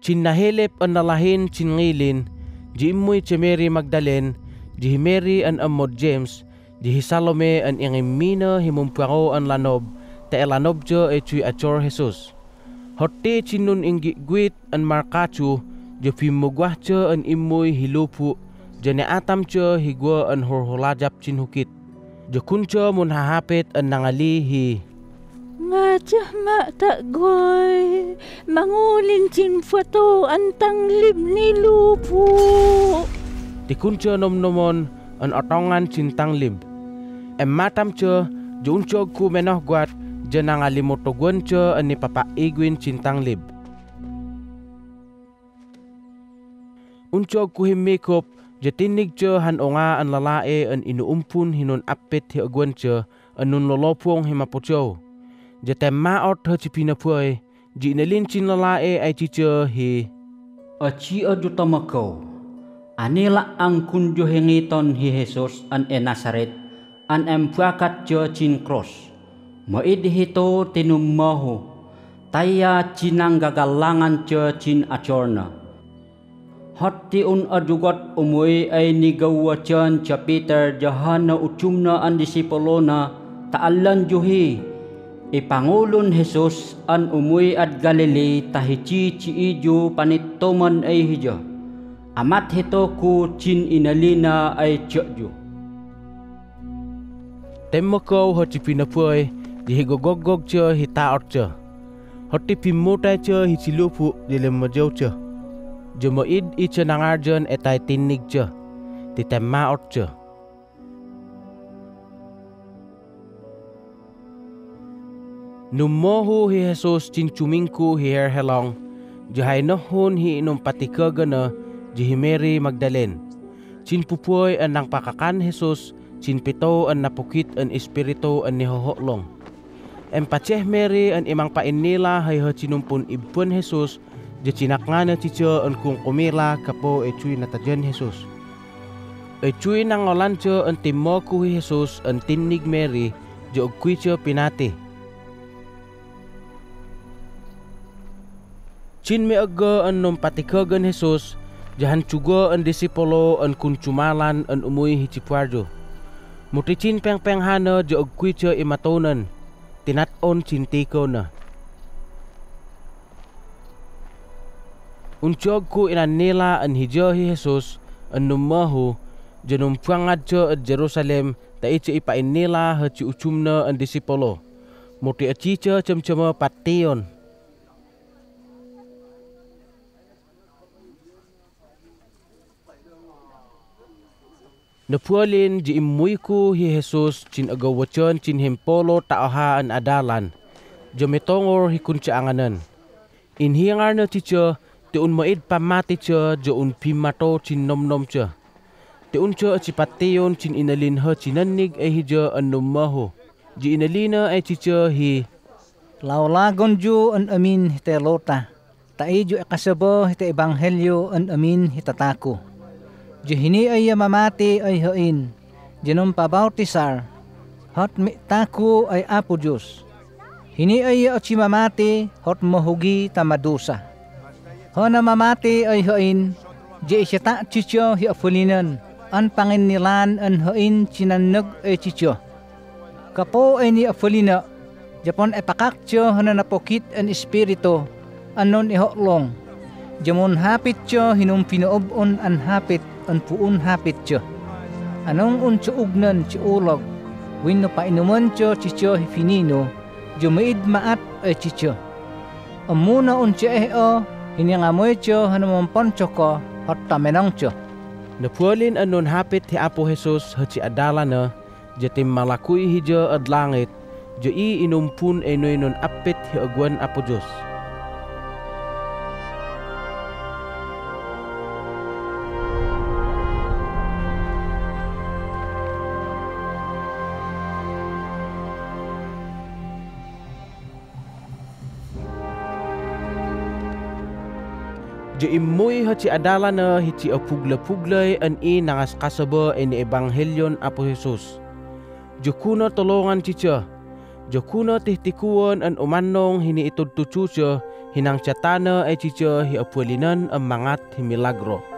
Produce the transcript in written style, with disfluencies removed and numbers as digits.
chin nahelep an nalahin chin ngilin, ji imoy che Mary Magdalene, ji Mary an amod James, ji Salome an ingimina himumpuango an lanob, ta elanob jo e chui achor Jesus. Hotte chinun inggi guit an markachu, jo pimugwah cho an imoy hilupu, jo ne atam cho higwa an horholajap chin hukit. Jo kuncho mun hahapit an nangali hi. Ngajah mak tak goy, mangulin chin foto antang lim ni lupu. Tikuncho nom-nomon an otongan chin tanglim. Matam cho, juncho ku menoh guat, janang alimotoguan cho an nipapaiguin chin tanglib. Uncho ku himikop, jatinig cho han onga an lalae an inuumpun hinun apit hi aguan cho, anun lolopong himapocho. Jatem maot ho chipinapuay, ji nalin chin lalae ay chicho hi. Achi adutamakaw, anila ang kunjo hengiton hi Jesus an Nazaret, an empuakat jo chin cross. Maid hito tinumaho, taya chinang gagalangan jo chin achorna. Hati un adugot umuwi ay nigawa chan cha Peter jahana uchumna an disipolona, taalan juhi. Ipangulon Jesus an umuwi at Galilee tahichi chiijo panitoman ay hijo. Amat hito ku chin inalina ay chokjo. Temoko ho chipinapuay, di higogogog cho hitaot cho. Hoti pimutay cho hichilupu dilemmajaw cho. Jumoid icho nangarjon etay tinig cho. Titemaot cho. Numohu hi Jesus chin chumingku hi herhelong, jahay nohon hi inum patikagana, jihi Mary Magdalene. Chin pupuoy an nang pakakan Jesus, chin pito an napukit an espiritu an nihoholong. Empacheh Mary an imang painila hay ho chinumpun ibpun Jesus, ja chinakngana chicho an kung kumila kapo echuy natajan Jesus. Echuy nang olancho an timoku hi Jesus an tinig Mary, ja ugkwicho pinati. Chin me aga an num patikagan Jesus, jahan chugo an disipolo an kunchumalan an umuy hichipuarjo. Muti chin peng hana ja ugkwicho imatonan, tinaton chintiko na. Unchog ku inanila an hijo hi Jesus an numahu, janum puangadjo at Jerusalem ta ichi ipainila hachi uchumna an disipolo. Muti achicho chama pation. Napualin ji imuiku hi Jesus chin agawachon chin himpolo taoha an adalan. Jomitongor hi kunchaanganan. Inhiangar na ticho, ti un maid pamati cho jo un pimato chin nom cho. Ti un cho chipation chin inalin ho chinanig ay hijo an numaho. Ji inalina ay ticho hi. Laulagon ju an amin hitelota. Taijo kasabo hite ebanghelyo an amin hitatako. Jihini ay mamati ay hain, jinum pabautisar, hot mitako ay apo Diyos. Hini ay mamati, hot mahugi tamadusa. Hona mamati ay hain, di isyata chicho hi afulinan, an panginilan an hain chinanag ay chicho. Kapo ay ni afulina, Japon ay pakakcho hana napokit an espiritu, anon ihoklong. Jamon hapit cho hinum pinoobon an hapit an puun hapit cho. Anong unchuugnan chi ulog, wino pa inuman cho chicho hifinino, jumaid maat ay chicho. Amuna unchi o, hiningamoy cho hanumampon choko, hot tamenong cho. Napualin anon hapit hi Apo Jesus hachi adala na, jatim malakuy hijo ad langit, jo i inumpun ay nun apit hi agwan Apo Diyos. Jo imuy hachi adala na hichi apugla-puglay an i nangas kasaba ni ebanghelyon Apo Jesus. Jo kuno tolongan chicha, Jo kuno tihtikuan an umanong hini itud tucuce hinang catana ay cice hi apulinan ang mangat hi milagro.